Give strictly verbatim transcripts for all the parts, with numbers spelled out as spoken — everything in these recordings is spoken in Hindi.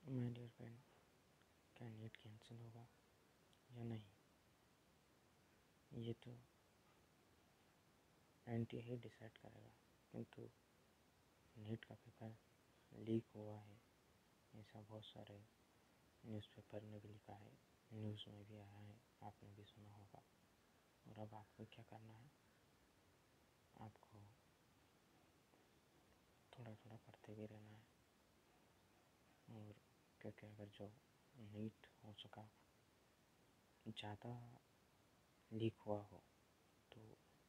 माय डियर फ्रेंड, क्या नीट कैंसिल होगा या नहीं, ये तो एन टी ए ही डिसाइड करेगा। किंतु नीट का पेपर लीक हुआ है, ऐसा बहुत सारे न्यूज़पेपर ने भी लिखा है, न्यूज़ में भी आया है, आपने भी सुना होगा। और अब आपको क्या करना है, आपको थोड़ा थोड़ा पढ़ते भी रहना है। और क्योंकि अगर जो नीट हो सका ज़्यादा लीक हुआ हो तो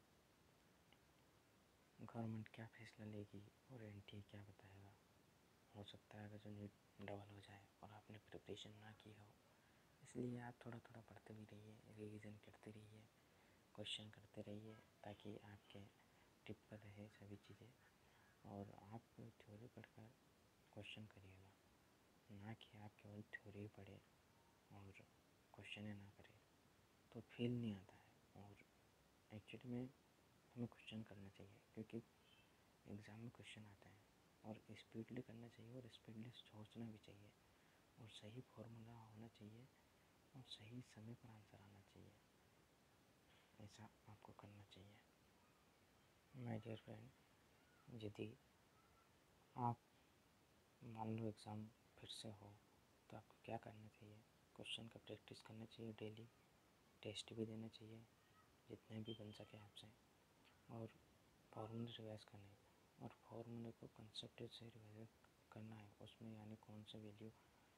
गवर्नमेंट क्या फैसला लेगी और एन टी ए क्या बताएगा। हो सकता है अगर जो नीट डबल हो जाए और आपने प्रिपरेशन ना की हो, इसलिए आप थोड़ा थोड़ा पढ़ते भी रहिए, रिवीजन करते रहिए, क्वेश्चन करते रहिए, ताकि आपके टिप पर रहे सभी चीज़ें। और आप थ्योरी पढ़कर क्वेश्चन करिएगा, ना कि आप केवल थ्योरी पढ़े और क्वेश्चन ही ना करें, तो फील नहीं आता है। और एक्चुअली में हमें क्वेश्चन करना चाहिए, क्योंकि एग्ज़ाम में क्वेश्चन आते हैं, और स्पीडली करना चाहिए और स्पीडली सोचना भी चाहिए, और सही फॉर्मूला होना चाहिए, और सही समय पर आंसर आना चाहिए। ऐसा आपको करना चाहिए। माय डियर फ्रेंड, यदि आप मान लो एग्ज़ाम फिर से हो तो आपको क्या करना चाहिए, क्वेश्चन का प्रैक्टिस करना चाहिए डेली, टेस्ट भी देना चाहिए जितने भी बन सके आपसे, और फॉर्मूले रिवाइज करने, और फॉर्मूले को कंसेप्ट से रिवाइज करना है। उसमें यानी कौन से वैल्यू,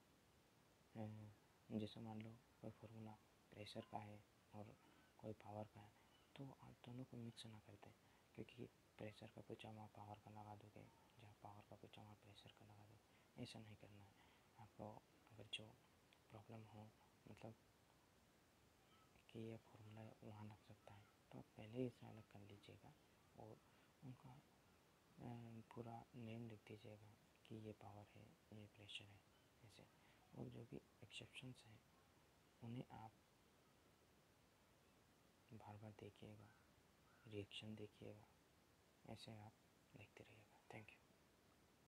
जैसे मान लो कोई फार्मूला प्रेशर का है और कोई पावर का है, तो आप दोनों को मिक्स ना करते, क्योंकि प्रेशर का पूछा वहाँ पावर का लगा दोगे, जहाँ पावर का पूछा वहाँ प्रेशर का लगा दोगे। ऐसा नहीं करना है आपको। अगर जो प्रॉब्लम हो, मतलब कि ये फार्मूला वहाँ लग सकता है, तो आप पहले ही इसे अलग कर लीजिएगा और उनका पूरा नेम लिख दीजिएगा कि ये पावर है, ये प्रेशर है, ऐसे। और जो भी एक्सेप्शंस हैं उन्हें आप बार बार देखिएगा, रिएक्शन देखिएगा, ऐसे आप लिखते रहिएगा। Thank you.